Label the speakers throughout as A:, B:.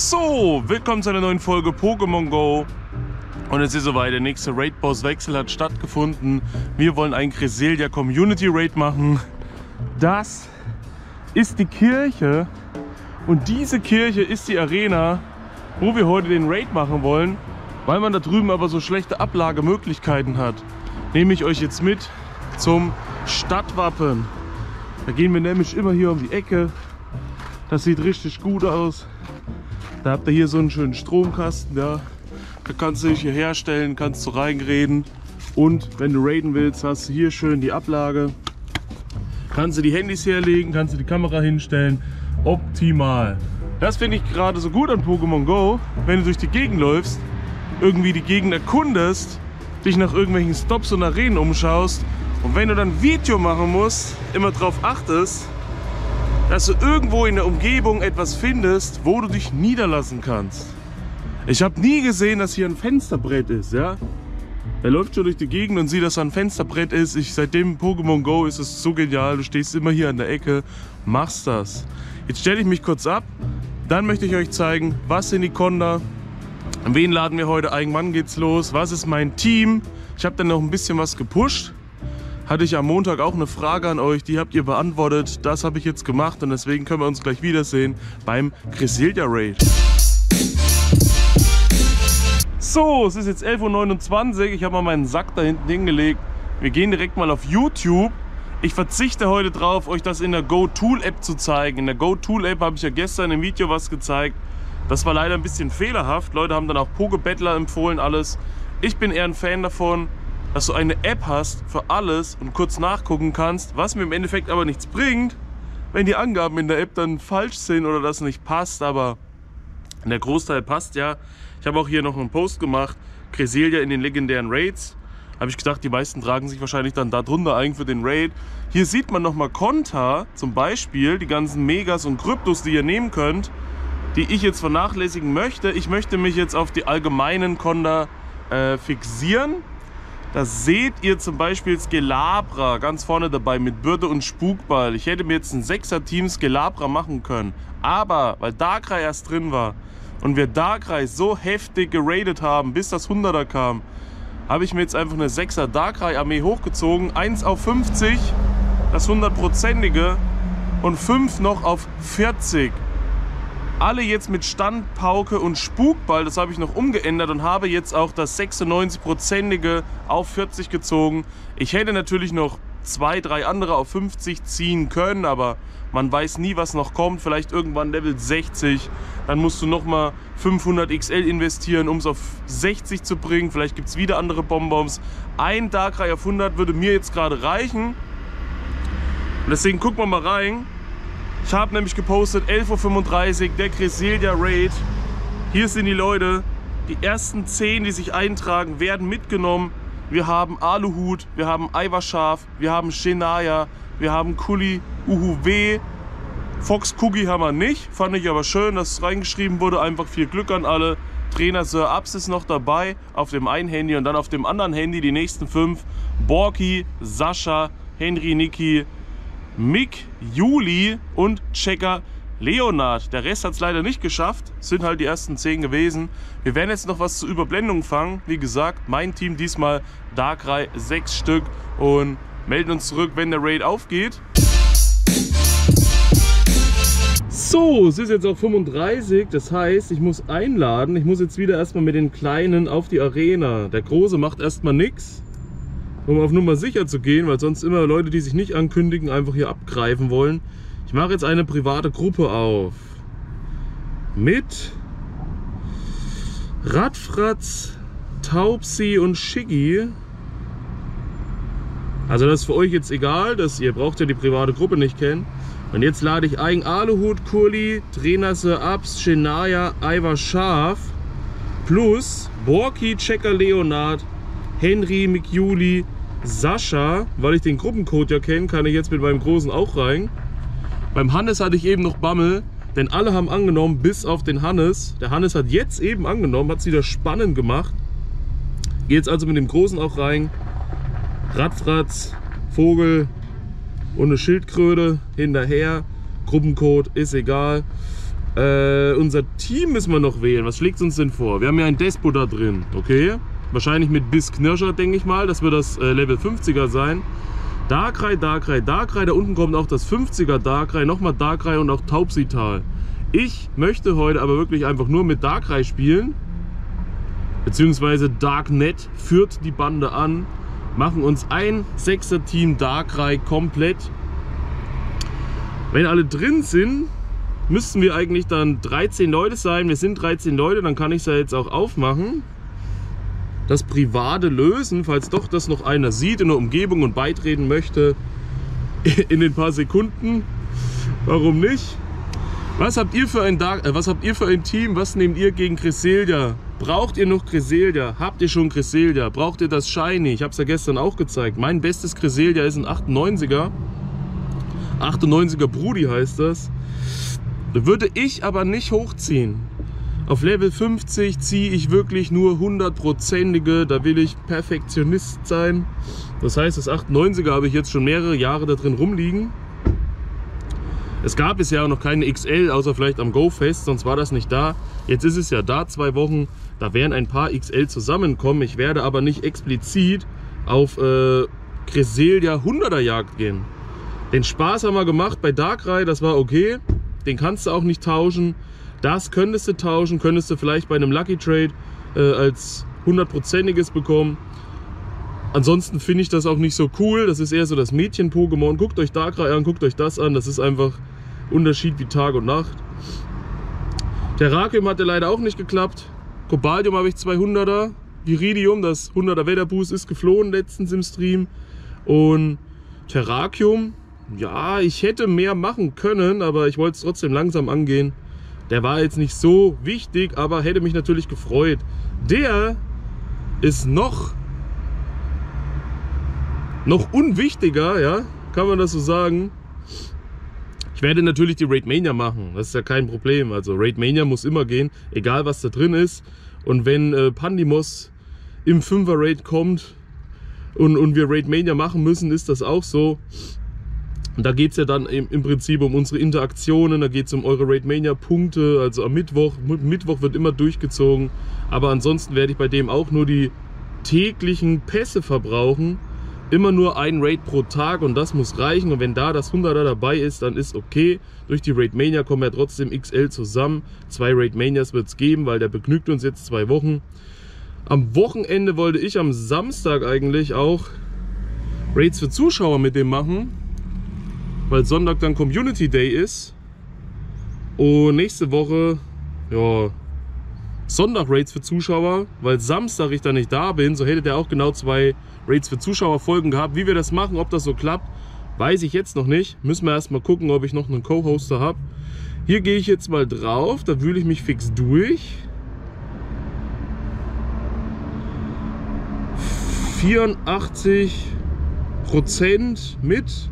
A: So, willkommen zu einer neuen Folge Pokémon Go. Und es ist soweit, der nächste Raid-Boss-Wechsel hat stattgefunden. Wir wollen einen Cresselia Community Raid machen. Das ist die Kirche und diese Kirche ist die Arena, wo wir heute den Raid machen wollen, weil man da drüben aber so schlechte Ablagemöglichkeiten hat. Nehme ich euch jetzt mit zum Stadtwappen. Da gehen wir nämlich immer hier um die Ecke. Das sieht richtig gut aus. Da habt ihr hier so einen schönen Stromkasten, ja. Da kannst du dich hier herstellen, kannst du reinreden. Und wenn du raiden willst, hast du hier schön die Ablage. Kannst du die Handys herlegen, kannst du die Kamera hinstellen. Optimal. Das finde ich gerade so gut an Pokémon Go, wenn du durch die Gegend läufst, irgendwie die Gegend erkundest, dich nach irgendwelchen Stops und Arenen umschaust und wenn du dann ein Video machen musst, immer darauf achtest, dass du irgendwo in der Umgebung etwas findest, wo du dich niederlassen kannst. Ich habe nie gesehen, dass hier ein Fensterbrett ist, ja. Er läuft schon durch die Gegend und sieht, dass da ein Fensterbrett ist. Seitdem Pokémon Go ist es so genial. Du stehst immer hier an der Ecke, machst das. Jetzt stelle ich mich kurz ab, dann möchte ich euch zeigen, was sind die Conda, wen laden wir heute ein, wann geht's los, was ist mein Team. Ich habe dann noch ein bisschen was gepusht. Hatte ich am Montag auch eine Frage an euch, die habt ihr beantwortet. Das habe ich jetzt gemacht und deswegen können wir uns gleich wiedersehen beim Cresselia Raid. So, es ist jetzt 11:29 Uhr. Ich habe mal meinen Sack da hinten hingelegt. Wir gehen direkt mal auf YouTube. Ich verzichte heute drauf, euch das in der GoTool-App zu zeigen. In der GoTool-App habe ich ja gestern im Video was gezeigt. Das war leider ein bisschen fehlerhaft. Leute haben dann auch Pokebattler empfohlen, alles. Ich bin eher ein Fan davon, dass du eine App hast für alles und kurz nachgucken kannst, was mir im Endeffekt aber nichts bringt, wenn die Angaben in der App dann falsch sind oder das nicht passt, aber der Großteil passt ja. Ich habe auch hier noch einen Post gemacht, Cresselia in den legendären Raids. Habe ich gedacht, die meisten tragen sich wahrscheinlich dann darunter ein für den Raid. Hier sieht man nochmal Konter, zum Beispiel die ganzen Megas und Kryptos, die ihr nehmen könnt, die ich jetzt vernachlässigen möchte. Ich möchte mich jetzt auf die allgemeinen Konter fixieren. Da seht ihr zum Beispiel Skelabra ganz vorne dabei mit Bürde und Spukball. Ich hätte mir jetzt ein 6er-Team Skelabra machen können. Aber weil Darkrai erst drin war und wir Darkrai so heftig geradet haben, bis das 100er kam, habe ich mir jetzt einfach eine 6er Darkrai-Armee hochgezogen. 1 auf 50, das 100%ige und 5 noch auf 40. Alle jetzt mit Standpauke und Spukball, das habe ich noch umgeändert und habe jetzt auch das 96%ige auf 40 gezogen. Ich hätte natürlich noch 2, 3 andere auf 50 ziehen können, aber man weiß nie, was noch kommt. Vielleicht irgendwann Level 60, dann musst du nochmal 500 XL investieren, um es auf 60 zu bringen. Vielleicht gibt es wieder andere Bonbons. Ein Darkrai auf 100 würde mir jetzt gerade reichen. Und deswegen gucken wir mal rein. Ich habe nämlich gepostet, 11:35 Uhr, der Cresselia Raid. Hier sind die Leute. Die ersten 10, die sich eintragen, werden mitgenommen. Wir haben Aluhut, wir haben Eiverschaf, wir haben Shania, wir haben Kuli, Uhuwe. Fox Cookie haben wir nicht. Fand ich aber schön, dass es reingeschrieben wurde. Einfach viel Glück an alle. Trainer Sir Abs ist noch dabei auf dem einen Handy und dann auf dem anderen Handy die nächsten 5. Borki, Sascha, Henry, Niki, Mick, Juli und Checker Leonard. Der Rest hat es leider nicht geschafft. Es sind halt die ersten 10 gewesen. Wir werden jetzt noch was zur Überblendung fangen. Wie gesagt, mein Team diesmal Darkrai 6 Stück und melden uns zurück, wenn der Raid aufgeht. So, es ist jetzt auch 35, das heißt, ich muss einladen. Ich muss jetzt wieder erstmal mit den Kleinen auf die Arena. Der Große macht erstmal nichts, um auf Nummer sicher zu gehen, weil sonst immer Leute, die sich nicht ankündigen, einfach hier abgreifen wollen. Ich mache jetzt eine private Gruppe auf. Mit Radfratz, Taubsi und Shiggy. Also das ist für euch jetzt egal, ihr braucht ja die private Gruppe nicht kennen. Und jetzt lade ich ein Aluhut, Kurli, Trainer Sir Abs, Shania, Eiverschaf plus Borki, Checker Leonard, Henry, Mick, Juli, Sascha. Weil ich den Gruppencode ja kenne, kann ich jetzt mit meinem Großen auch rein. Beim Hannes hatte ich eben noch Bammel, denn alle haben angenommen, bis auf den Hannes. Der Hannes hat jetzt eben angenommen, hat es wieder spannend gemacht. Gehe jetzt also mit dem Großen auch rein. Radfratz, Vogel und eine Schildkröte hinterher. Gruppencode ist egal. Unser Team müssen wir noch wählen. Was schlägt uns denn vor? Wir haben ja einen Despo da drin, okay? Wahrscheinlich mit Biss Knirscher, denke ich mal. Das wird das Level 50er sein. Darkrai, Darkrai, Darkrai. Da unten kommt auch das 50er Darkrai. Nochmal Darkrai und auch Taubsital. Ich möchte heute aber wirklich einfach nur mit Darkrai spielen. Beziehungsweise Darknet führt die Bande an. Machen uns ein 6er Team Darkrai komplett. Wenn alle drin sind, müssten wir eigentlich dann 13 Leute sein. Wir sind 13 Leute, dann kann ich es ja jetzt auch aufmachen. Das Private lösen, falls doch das noch einer sieht in der Umgebung und beitreten möchte in den paar Sekunden. Warum nicht? Was habt ihr für ein Team? Was nehmt ihr gegen Cresselia? Braucht ihr noch Cresselia? Habt ihr schon Cresselia? Braucht ihr das Shiny? Ich habe es ja gestern auch gezeigt. Mein bestes Cresselia ist ein 98er. 98er Brudi heißt das. Würde ich aber nicht hochziehen. Auf Level 50 ziehe ich wirklich nur 100%ige, da will ich Perfektionist sein. Das heißt, das 98er habe ich jetzt schon mehrere Jahre da drin rumliegen. Es gab bisher auch noch keine XL, außer vielleicht am Go-Fest, sonst war das nicht da. Jetzt ist es ja da, 2 Wochen, da werden ein paar XL zusammenkommen. Ich werde aber nicht explizit auf Cresselia 100er Jagd gehen. Den Spaß haben wir gemacht bei Darkrai, das war okay. Den kannst du auch nicht tauschen. Das könntest du tauschen, könntest du vielleicht bei einem Lucky Trade als 100%iges bekommen. Ansonsten finde ich das auch nicht so cool. Das ist eher so das Mädchen-Pokémon. Guckt euch Darkrai an, guckt euch das an. Das ist einfach Unterschied wie Tag und Nacht. Terrakium hatte leider auch nicht geklappt. Cobalium habe ich 200er. Viridium, das 100er Wetterboost, ist geflohen letztens im Stream. Und Terrakium, ja, ich hätte mehr machen können, aber ich wollte es trotzdem langsam angehen. Der war jetzt nicht so wichtig, aber hätte mich natürlich gefreut. Der ist noch unwichtiger, ja, kann man das so sagen. Ich werde natürlich die Raid Mania machen, das ist ja kein Problem. Also Raid Mania muss immer gehen, egal was da drin ist. Und wenn Pandemos im 5er Raid kommt und wir Raid Mania machen müssen, ist das auch so. Und da geht es ja dann im Prinzip um unsere Interaktionen, da geht es um eure Raid Mania Punkte, also am Mittwoch. Mittwoch wird immer durchgezogen, aber ansonsten werde ich bei dem auch nur die täglichen Pässe verbrauchen. Immer nur ein Raid pro Tag und das muss reichen. Und wenn da das 100er dabei ist, dann ist okay. Durch die Raid Mania kommen ja trotzdem XL zusammen. 2 Raid Manias wird es geben, weil der begnügt uns jetzt 2 Wochen. Am Wochenende wollte ich am Samstag eigentlich auch Raids für Zuschauer mit dem machen, weil Sonntag dann Community Day ist. Und nächste Woche, ja, Sonntag Raids für Zuschauer, weil Samstag ich dann nicht da bin. So hätte der auch genau 2 Raids für Zuschauer Folgen gehabt. Wie wir das machen, ob das so klappt, weiß ich jetzt noch nicht. Müssen wir erstmal gucken, ob ich noch einen Co-Hoster habe. Hier gehe ich jetzt mal drauf, da wühle ich mich fix durch. 84% mit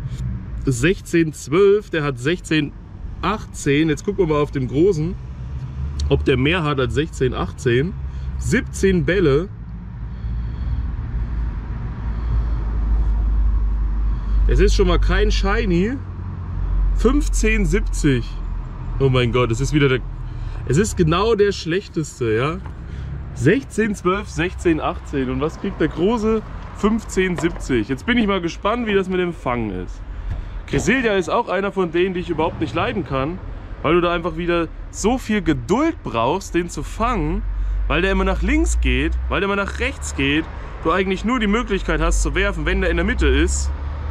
A: 16,12. Der hat 16,18. Jetzt gucken wir mal auf dem Großen, ob der mehr hat als 16,18. 17 Bälle. Es ist schon mal kein Shiny. 15,70. Oh mein Gott, es ist wieder der. Es ist genau der schlechteste, ja. 16,12, 16,18. Und was kriegt der Große? 15,70. Jetzt bin ich mal gespannt, wie das mit dem Fangen ist. Cresselia ist auch einer von denen, die ich überhaupt nicht leiden kann, weil du da einfach wieder so viel Geduld brauchst, den zu fangen, weil der immer nach links geht, weil der immer nach rechts geht, du eigentlich nur die Möglichkeit hast zu werfen, wenn der in der Mitte ist.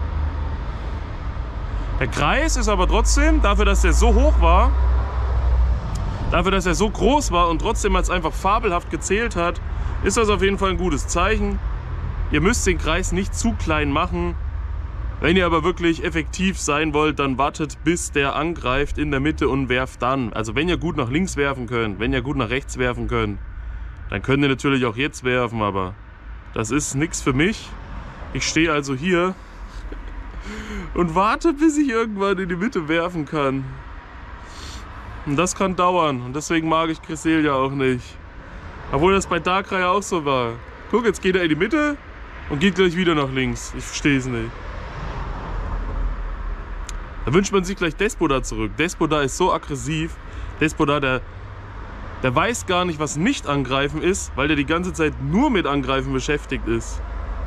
A: Der Kreis ist aber trotzdem, dafür, dass der so hoch war, dafür, dass er so groß war und trotzdem als einfach fabelhaft gezählt hat, ist das auf jeden Fall ein gutes Zeichen. Ihr müsst den Kreis nicht zu klein machen. Wenn ihr aber wirklich effektiv sein wollt, dann wartet, bis der angreift in der Mitte und werft dann. Also wenn ihr gut nach links werfen könnt, wenn ihr gut nach rechts werfen könnt, dann könnt ihr natürlich auch jetzt werfen, aber das ist nichts für mich. Ich stehe also hier und warte, bis ich irgendwann in die Mitte werfen kann. Und das kann dauern und deswegen mag ich Cresselia auch nicht. Obwohl das bei Darkrai auch so war. Guck, jetzt geht er in die Mitte und geht gleich wieder nach links. Ich verstehe es nicht. Da wünscht man sich gleich Despoda zurück. Despoda ist so aggressiv. Despodar, der weiß gar nicht, was Nicht-Angreifen ist, weil der die ganze Zeit nur mit Angreifen beschäftigt ist.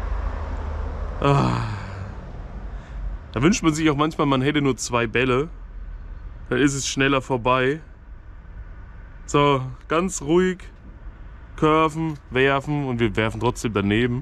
A: Ah. Da wünscht man sich auch manchmal, man hätte nur 2 Bälle. Dann ist es schneller vorbei. So, ganz ruhig. Curven, werfen und wir werfen trotzdem daneben.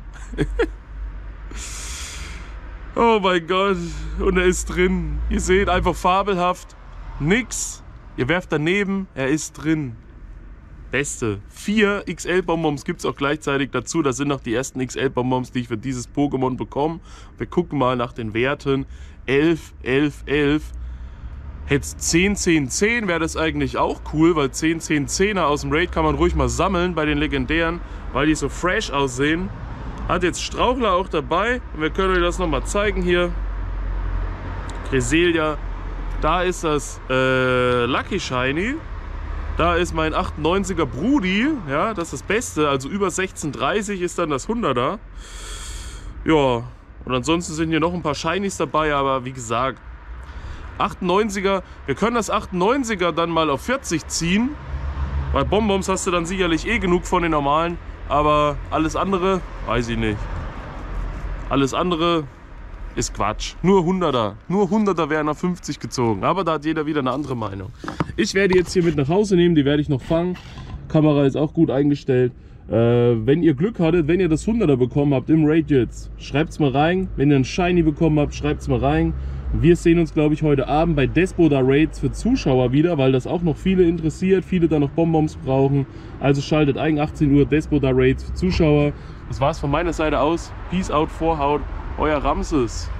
A: Oh mein Gott. Und er ist drin. Ihr seht, einfach fabelhaft. Nix. Ihr werft daneben, er ist drin. Beste. 4 XL-Bonbons gibt es auch gleichzeitig dazu. Das sind noch die ersten XL-Bonbons, die ich für dieses Pokémon bekomme. Wir gucken mal nach den Werten. 11, 11, 11. Jetzt 10, 10, 10 wäre das eigentlich auch cool, weil 10, 10, 10er aus dem Raid kann man ruhig mal sammeln bei den legendären, weil die so fresh aussehen. Hat jetzt Strauchler auch dabei und wir können euch das nochmal zeigen hier. Cresselia. Da ist das Lucky Shiny. Da ist mein 98er Brudi. Ja, das ist das Beste. Also über 1630 ist dann das 100er. Ja, und ansonsten sind hier noch ein paar Shinies dabei, aber wie gesagt, 98er. Wir können das 98er dann mal auf 40 ziehen. Bei Bonbons hast du dann sicherlich eh genug von den normalen. Aber alles andere, weiß ich nicht. Alles andere ist Quatsch. Nur 100er. Nur 100er wären auf 50 gezogen. Aber da hat jeder wieder eine andere Meinung. Ich werde jetzt hier mit nach Hause nehmen. Die werde ich noch fangen. Kamera ist auch gut eingestellt. Wenn ihr Glück hattet, wenn ihr das 100er bekommen habt im Raid jetzt, schreibt es mal rein. Wenn ihr einen Shiny bekommen habt, schreibt es mal rein. Wir sehen uns, glaube ich, heute Abend bei Despodar Raids für Zuschauer wieder, weil das auch noch viele interessiert. Viele da noch Bonbons brauchen. Also schaltet ein, 18 Uhr Despodar Raids für Zuschauer. Das war's von meiner Seite aus. Peace out, Vorhaut. Euer Ramses.